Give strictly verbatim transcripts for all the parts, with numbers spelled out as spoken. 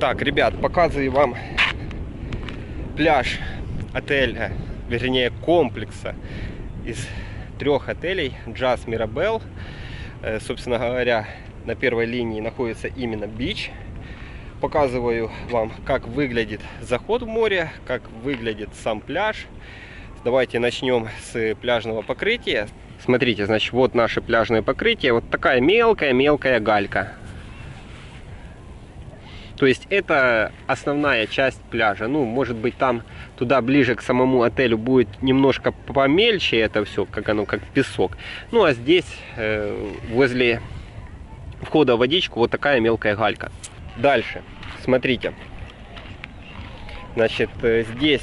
Так, ребят, показываю вам пляж отеля, вернее комплекса из трех отелей Jazz Mirabel. Собственно говоря, на первой линии находится именно бич. Показываю вам, как выглядит заход в море, как выглядит сам пляж. Давайте начнем с пляжного покрытия. Смотрите, значит, вот наше пляжное покрытие. Вот такая мелкая-мелкая галька. То есть это основная часть пляжа. Ну, может быть, там туда ближе к самому отелю будет немножко помельче это все, как оно, как песок. Ну, а здесь, э, возле входа в водичку, вот такая мелкая галька. Дальше, смотрите. Значит, здесь,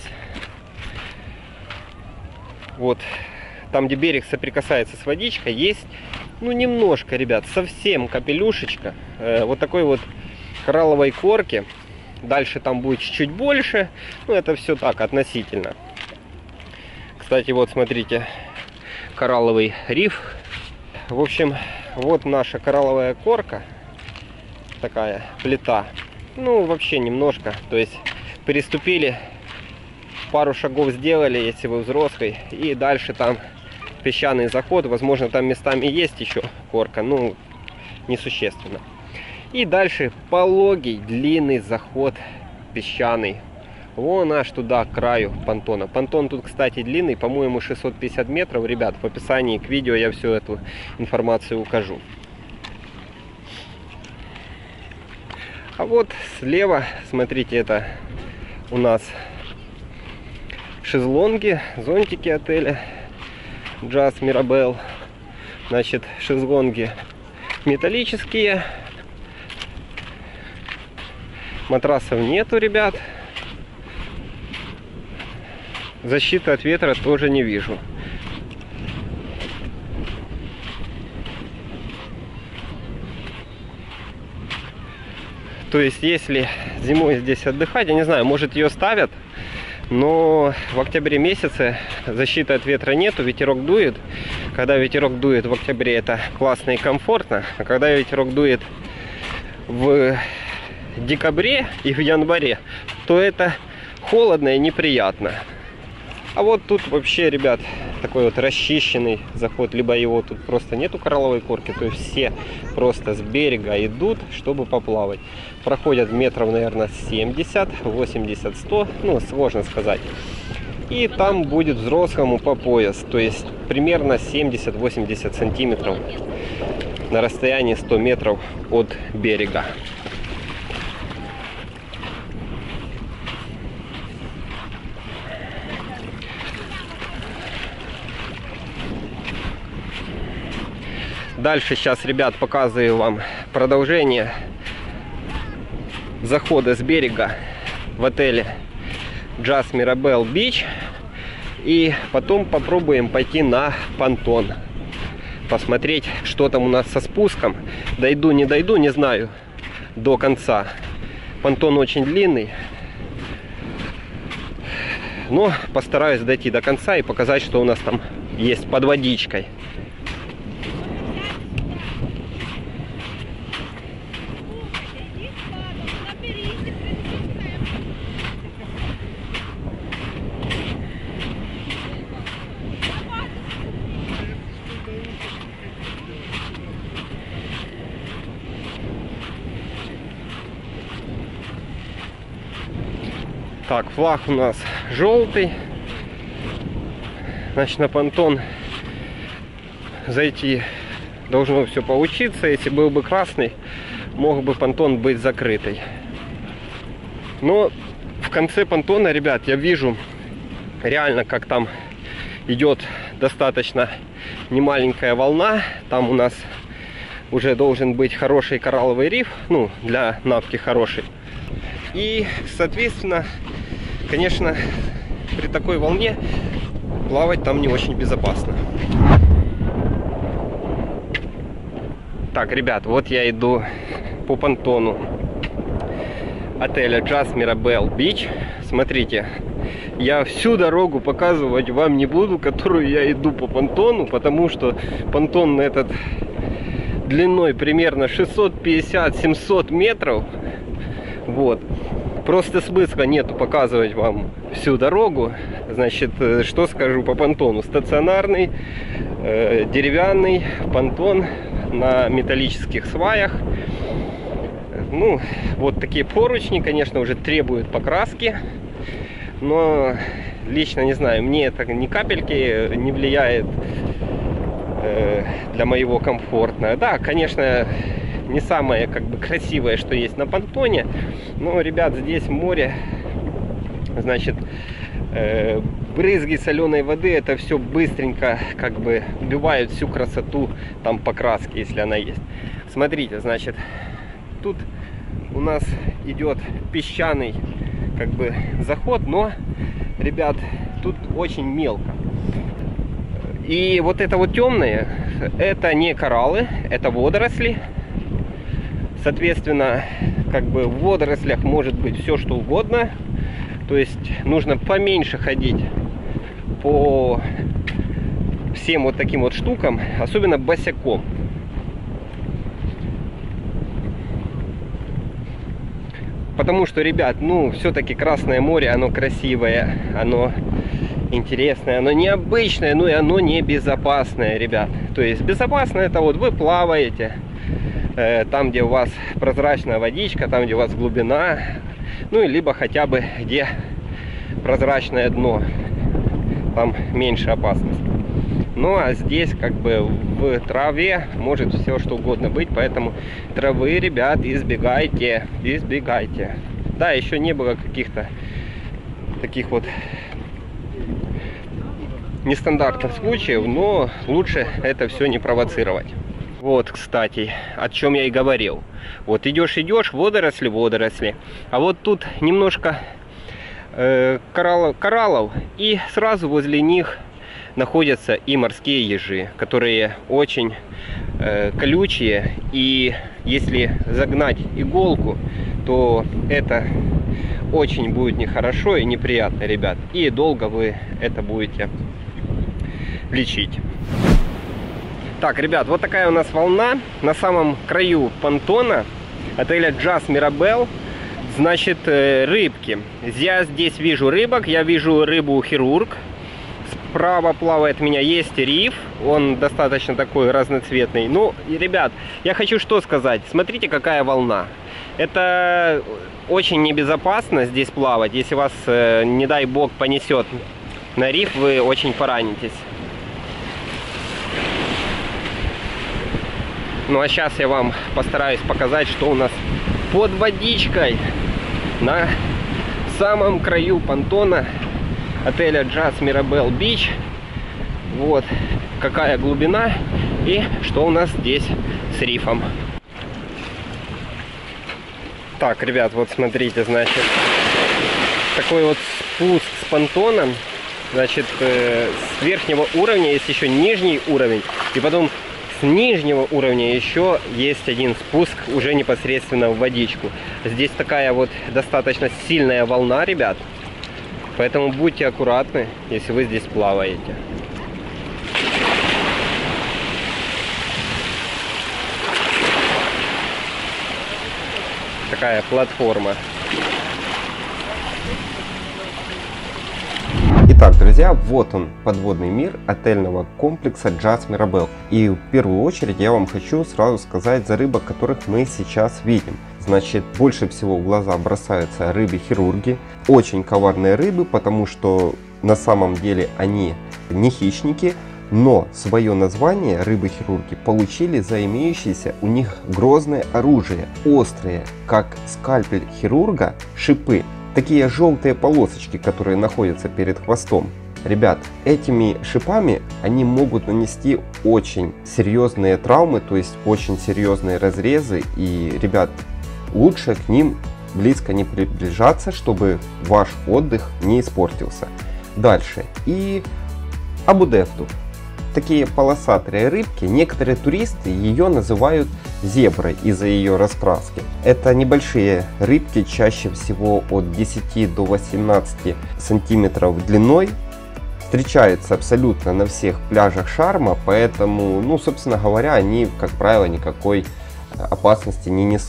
вот, там, где берег соприкасается с водичкой, есть, ну, немножко, ребят, совсем капелюшечка. Э, вот такой вот коралловой корки. Дальше там будет чуть-чуть больше. Ну, это все так, относительно. Кстати, вот смотрите, коралловый риф. В общем, вот наша коралловая корка. Такая плита. Ну, вообще немножко. То есть переступили, пару шагов сделали, если вы взрослый. И дальше там песчаный заход. Возможно, там местами есть еще корка. Ну, несущественно. И дальше пологий, длинный заход песчаный. Вон аж туда, к краю понтона. Понтон тут, кстати, длинный, по-моему, шестьсот пятьдесят метров. Ребят, в описании к видео я всю эту информацию укажу. А вот слева, смотрите, это у нас шезлонги, зонтики отеля Jazz Mirabel. Значит, шезлонги металлические. Матрасов нету, ребят. Защиты от ветра тоже не вижу. То есть, если зимой здесь отдыхать, я не знаю, может, ее ставят, но в октябре месяце защиты от ветра нету, ветерок дует. Когда ветерок дует в октябре, это классно и комфортно, а когда ветерок дует в декабре и в январе, то это холодно и неприятно. А вот тут вообще, ребят, такой вот расчищенный заход, либо его тут просто нету коралловой корки, то есть все просто с берега идут, чтобы поплавать. Проходят метров, наверное, семьдесят, восемьдесят, сто, ну, сложно сказать. И там будет взрослому по пояс, то есть примерно семьдесят-восемьдесят сантиметров на расстоянии сто метров от берега. Дальше сейчас, ребят, показываю вам продолжение захода с берега в отеле Jazz Mirabel Beach. И потом попробуем пойти на понтон. Посмотреть, что там у нас со спуском. Дойду, не дойду, не знаю до конца. Понтон очень длинный. Но постараюсь дойти до конца и показать, что у нас там есть под водичкой. Так, флаг у нас желтый. Значит, на понтон зайти должно все получиться. Если был бы красный, мог бы понтон быть закрытый. Но в конце понтона, ребят, я вижу реально, как там идет достаточно немаленькая волна. Там у нас уже должен быть хороший коралловый риф. Ну, для навки хороший. И, соответственно, конечно, при такой волне плавать там не очень безопасно. Так, ребят, вот я иду по понтону отеля Jazz Mirabel Beach. Смотрите, я всю дорогу показывать вам не буду, которую я иду по понтону, потому что понтон этот длиной примерно шестьсот пятьдесят — семьсот метров. Вот. Просто смысла нету показывать вам всю дорогу. Значит, что скажу по понтону. Стационарный, э, деревянный понтон на металлических сваях. Ну, вот такие поручни, конечно, уже требуют покраски. Но лично, не знаю, мне это ни капельки не влияет э, для моего комфорта. Да, конечно, не самое как бы красивое, что есть на понтоне, но, ребят, здесь море, значит, э, брызги соленой воды, это все быстренько как бы убивают всю красоту там покраски, если она есть. Смотрите, значит, тут у нас идет песчаный как бы заход, но, ребят, тут очень мелко. И вот это вот темное, это не кораллы, это водоросли. Соответственно, как бы в водорослях может быть все что угодно. То есть нужно поменьше ходить по всем вот таким вот штукам, особенно босиком. Потому что, ребят, ну, все-таки Красное море, оно красивое, оно интересное, оно необычное, ну и оно небезопасное, ребят. То есть безопасно это вот вы плаваете, там, где у вас прозрачная водичка, там, где у вас глубина, ну, и либо хотя бы где прозрачное дно, там меньше опасности. Ну, а здесь, как бы, в траве может все что угодно быть, поэтому травы, ребят, избегайте, избегайте. Да, еще не было каких-то таких вот нестандартных случаев, но лучше это все не провоцировать. Вот, кстати, о чем я и говорил. Вот идешь, идешь, водоросли, водоросли. А вот тут немножко э, кораллов, кораллов, и сразу возле них находятся и морские ежи, которые очень э, колючие. И если загнать иголку, то это очень будет нехорошо и неприятно, ребят. И долго вы это будете лечить. Так, ребят, вот такая у нас волна на самом краю понтона отеля Jazz Mirabel. Значит, рыбки. Я здесь вижу рыбок, я вижу рыбу хирург. Справа плавает у меня есть риф, он достаточно такой разноцветный. Ну, и, ребят, я хочу что сказать. Смотрите, какая волна. Это очень небезопасно здесь плавать. Если вас, не дай бог, понесет на риф, вы очень поранитесь. Ну а сейчас я вам постараюсь показать, что у нас под водичкой на самом краю понтона отеля Jazz Mirabel Beach. Вот какая глубина и что у нас здесь с рифом. Так, ребят, вот смотрите, значит, такой вот спуск с понтоном. Значит, э, с верхнего уровня есть еще нижний уровень, и потом с нижнего уровня еще есть один спуск уже непосредственно в водичку. Здесь такая вот достаточно сильная волна, ребят. Поэтому будьте аккуратны, если вы здесь плаваете. Такая платформа. Итак, друзья, вот он, подводный мир отельного комплекса Jazz Mirabel. И в первую очередь я вам хочу сразу сказать за рыбок, которых мы сейчас видим. Значит, больше всего в глаза бросаются рыбы-хирурги. Очень коварные рыбы, потому что на самом деле они не хищники, но свое название рыбы-хирурги получили за имеющееся у них грозное оружие, острые, как скальпель хирурга, шипы. Такие желтые полосочки, которые находятся перед хвостом. Ребят, этими шипами они могут нанести очень серьезные травмы, то есть очень серьезные разрезы. И, ребят, лучше к ним близко не приближаться, чтобы ваш отдых не испортился. Дальше. И абудефту. Такие полосатые рыбки, некоторые туристы ее называют зеброй из-за ее раскраски. Это небольшие рыбки, чаще всего от десяти до восемнадцати сантиметров длиной. Встречаются абсолютно на всех пляжах Шарма, поэтому, ну, собственно говоря, они, как правило, никакой опасности не несут.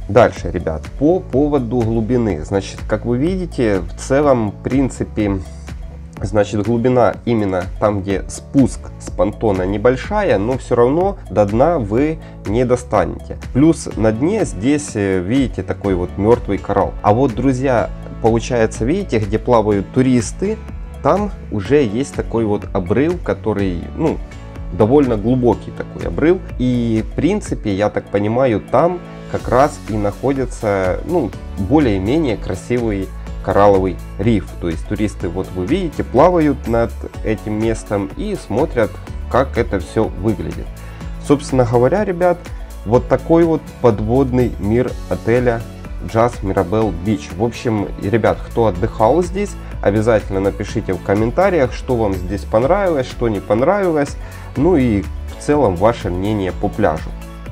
Дальше, ребят, по поводу глубины. Значит, как вы видите, в целом, в принципе, значит, глубина именно там, где спуск с понтона небольшая, но все равно до дна вы не достанете. Плюс на дне здесь, видите, такой вот мертвый коралл. А вот, друзья, получается, видите, где плавают туристы, там уже есть такой вот обрыв, который, ну, довольно глубокий такой обрыв. И, в принципе, я так понимаю, там как раз и находится, ну, более-менее красивый коралловый риф. То есть туристы, вот вы видите, плавают над этим местом и смотрят, как это все выглядит. Собственно говоря, ребят, вот такой вот подводный мир отеля Jazz Mirabel Beach. В общем, ребят, кто отдыхал здесь, обязательно напишите в комментариях, что вам здесь понравилось, что не понравилось, ну и в целом ваше мнение по пляжу.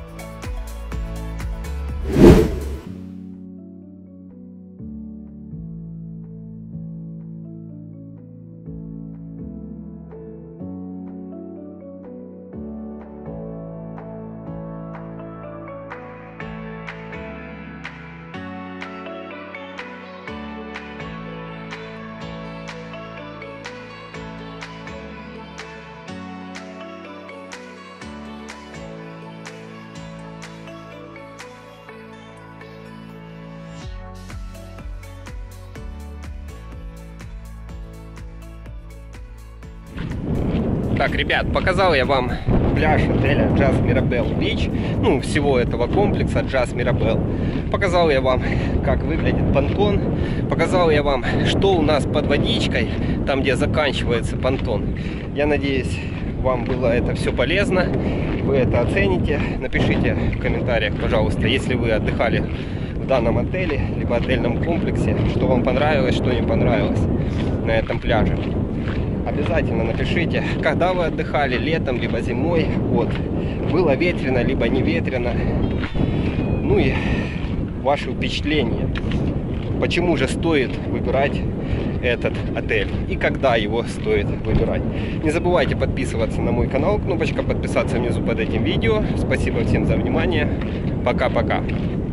Так, ребят, показал я вам пляж отеля Jazz Mirabel Beach, ну, всего этого комплекса Jazz Mirabel. Показал я вам, как выглядит понтон, показал я вам, что у нас под водичкой, там, где заканчивается понтон. Я надеюсь, вам было это все полезно, вы это оцените. Напишите в комментариях, пожалуйста, если вы отдыхали в данном отеле, либо отельном комплексе, что вам понравилось, что не понравилось на этом пляже. Обязательно напишите, когда вы отдыхали, летом, либо зимой, вот, было ветрено, либо не ветрено, ну и ваши впечатления, почему же стоит выбирать этот отель и когда его стоит выбирать. Не забывайте подписываться на мой канал, кнопочка подписаться внизу под этим видео. Спасибо всем за внимание, пока-пока.